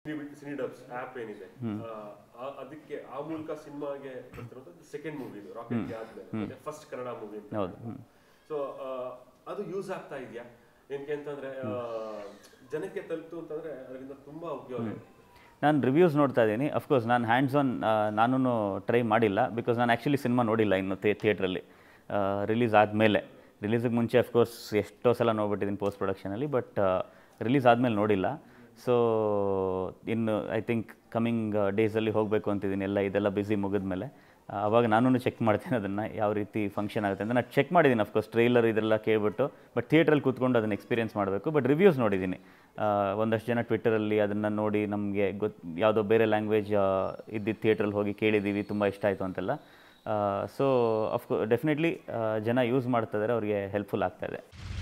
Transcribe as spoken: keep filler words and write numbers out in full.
Cine dubs app ಏನಿದೆ ಅದಕ್ಕೆ ಆ ಮೂಲಕ ಸಿನಿಮಾಗೆ ಬರ್ತಿರೋದು ಸೆಕೆಂಡ್ ಮೂವಿ ಇದು ರಾಕೆಟ್ಗೆ ಆದ್ಮೇಲೆ ಫಸ್ಟ್ ಕನ್ನಡ ಮೂವಿ ಅಂತ. ಸೊ ಅದು ಯೂಸ್ ಆಗ್ತಾ ಇದೆಯಾ ಏನಕ್ಕೆ ಅಂತಂದ್ರೆ ಜನಕ್ಕೆ ತಲುಪಿತು ಅಂತಂದ್ರೆ ಅದರಿಂದ ತುಂಬಾ ಉಪಯೋಗ ಇದೆ. ನಾನು ರಿವ್ಯೂಸ್ ನೋಡ್ತಾ ಇದ್ದೀನಿ. ಅಫ್ಕೋರ್ಸ್ ನಾನು ಹ್ಯಾಂಡ್ಸ್ ಆನ್ ನಾನು ಟ್ರೈ ಮಾಡಿಲ್ಲ, ಬಿಕಾಸ್ ನಾನು ಆ್ಯಕ್ಚುಲಿ ಸಿನಿಮಾ ನೋಡಿಲ್ಲ ಇನ್ನು ಥಿಯೇಟ್ರಲ್ಲಿ ರಿಲೀಸ್ ಆದಮೇಲೆ. ರಿಲೀಸಿಗೆ ಮುಂಚೆ ಅಫ್ಕೋರ್ಸ್ ಎಷ್ಟೋ ಸಲ ನೋಡ್ಬಿಟ್ಟಿದ್ದೀನಿ ಪೋಸ್ಟ್ ಪ್ರೊಡಕ್ಷನಲ್ಲಿ, ಬಟ್ ರಿಲೀಸ್ ಆದಮೇಲೆ ನೋಡಿಲ್ಲ. ಸೊ ಇನ್ನು ಐ ಥಿಂಕ್ ಕಮಿಂಗ್ ಡೇಸಲ್ಲಿ ಹೋಗಬೇಕು ಅಂತಿದ್ದೀನಿ, ಎಲ್ಲ ಇದೆಲ್ಲ ಬ್ಯುಸಿ ಮುಗಿದ್ಮೇಲೆ. ಆವಾಗ ನಾನು ಚೆಕ್ ಮಾಡ್ತೀನಿ ಅದನ್ನು ಯಾವ ರೀತಿ ಫಂಕ್ಷನ್ ಆಗುತ್ತೆ ಅಂತ. ನಾನು ಚೆಕ್ ಮಾಡಿದ್ದೀನಿ ಅಫ್ಕೋರ್ಸ್, ಟ್ರೈಲರ್ ಇದೆಲ್ಲ ಕೇಳಿಬಿಟ್ಟು, ಬಟ್ ಥಿಯೇಟ್ರಲ್ಲಿ ಕೂತ್ಕೊಂಡು ಅದನ್ನು ಎಕ್ಸ್ಪೀರಿಯನ್ಸ್ ಮಾಡಬೇಕು. ಬಟ್ ರಿವ್ಯೂಸ್ ನೋಡಿದ್ದೀನಿ, ಒಂದಷ್ಟು ಜನ ಟ್ವಿಟ್ಟರಲ್ಲಿ ಅದನ್ನು ನೋಡಿ ನಮಗೆ ಗೊತ್ತು ಯಾವುದೋ ಬೇರೆ ಲ್ಯಾಂಗ್ವೇಜ್ ಇದ್ದಿದ್ದು ಥಿಯೇಟ್ರಲ್ಲಿ ಹೋಗಿ ಕೇಳಿದ್ದೀವಿ, ತುಂಬ ಇಷ್ಟ ಆಯಿತು ಅಂತೆಲ್ಲ. ಸೊ ಅಫ್ಕೋ ಡೆಫಿನೆಟ್ಲಿ ಜನ ಯೂಸ್ ಮಾಡ್ತಾ ಇದ್ದಾರೆ, ಅವರಿಗೆ ಹೆಲ್ಪ್ಫುಲ್ ಆಗ್ತಾಯಿದೆ.